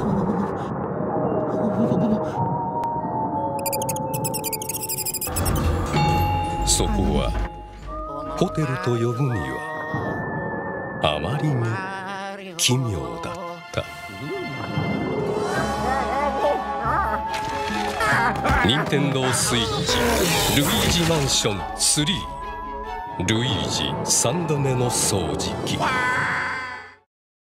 そこはホテルと呼ぶにはあまりに奇妙だった。任天堂スイッチルイージマンション3、ルイージ3度目の掃除機。